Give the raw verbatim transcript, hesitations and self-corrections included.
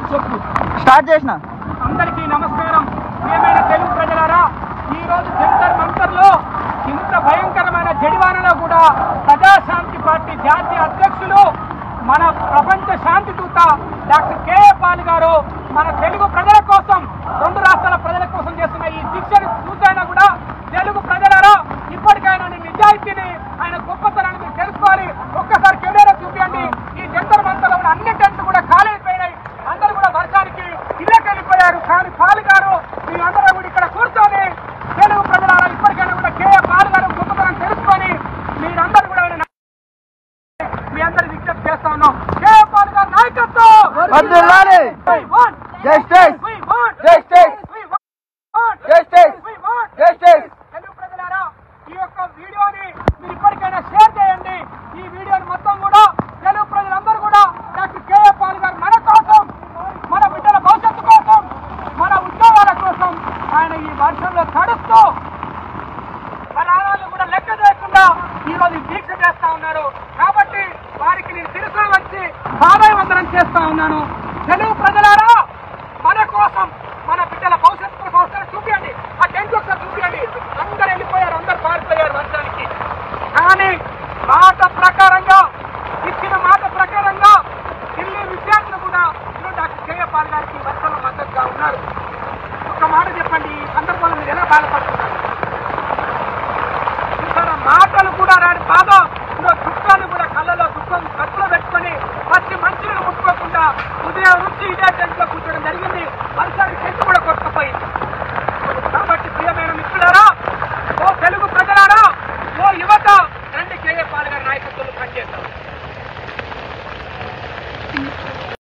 Start చేసిన అందరికీ నమస్కారం. ప్రియమైన తెలుగు ప్రజలారా, ఈ రోజు జంతర్ మంతర్ లో ఇంత భయంకరమైన జడివానలో కూడా ప్రజాశాంతి పార్టీ జాతీయ అధ్యక్షులు, మన ప్రపంచ శాంతి దూత డాక్టర్ కేఏ పాల్ గారు మన తెలుగు ప్రజల కోసం, రెండు రాష్ట్రాల ప్రజల కోసం చేస్తున్న ఈ దీక్షను చూసైనా కూడా తెలుగు ప్రజలారా ఇప్పటికైనా నిజాయితీని, ఆయన గొప్పతనాన్ని మీరు తెలుసుకోవాలి. ఒక్కసారి కెమెరా చూపించండి. ఈ జంతర్ మంతర్లో ఉన్న అన్ని టెంట్లు కూడా ఖాళీ అయిపోయినాయి. అందరూ కూడా వర్షానికి ఇళ్ళకి వెళ్ళిపోయారు. కానీ పాల్ గారు మీ అందరూ కూడా ఇక్కడ కూర్చొని తెలుగు ప్రజలారా ఇప్పటికైనా కూడా కేఏ పాల్ గారు గొప్పతనం తెలుసుకొని మీరందరూ కూడా మీ అందరి విజ్ఞప్తి చేస్తా ఉన్నాం. కేఏ పాల్ గారి నాయకత్వం తెలుగు ప్రజలారా, ఈ యొక్క వీడియోని మీరు ఇప్పటికైనా షేర్ చేయండి. ఈ వీడియోని మొత్తం కూడా తెలుగు ప్రజలందరూ కూడా డాక్టర్ కేఏ పాల్ గారు మన కోసం, మన బిడ్డల భవిష్యత్తు కోసం, మన ఉద్యోగాల కోసం ఆయన ఈ వర్షంలో తడుస్తూ ప్రాణాలను కూడా లెక్క చేయకుండా ఈ రోజు దీక్ష చేస్తా ఉన్నారు. కాబట్టి వారికి నేను శిరసా వచ్చి పాదాభివందనం చేస్తా ఉన్నాను. తెలుగు ప్రజలారా, మన కోసం, మన బిడ్డల భవిష్యత్తు కోసం ఒకసారి చూపించండి. ఆ టెంట్ ఒకసారి చూపించండి. అందరు వెళ్ళిపోయారు, అందరు పారిపోయారు వర్షానికి. కానీ మాట ప్రకారంగా, ఇచ్చిన మాట ప్రకారంగా ఢిల్లీ విద్యార్థులు కూడా డాక్టర్ కేఏ పాల్ గారికి వర్షంలో మద్దతుగా ఉన్నారు. ఒక మాట చెప్పండి, ఈ సందర్భంలో మీరు ఎలా బాధపడుతున్నారు? ఇక్కడ మాటలు కూడా రాని బాధ, దుఃఖాన్ని కూడా కళ్ళలో దుఃఖం కట్టులో పెట్టుకొని పచ్చి మంచిని ముట్టుకోకుండా ఉదయం నుంచి ఇదే టెంట్ లో కూర్చోవడం జరిగింది. వర్షానికి టెంట్ కూడా కొట్టుకుపోయింది. కాబట్టి ప్రియమైన మిత్రులారా, ఓ తెలుగు ప్రజలారా, ఓ యువత, రండి కేఏ పాల్ గారి నాయకత్వంలో పనిచేద్దాం.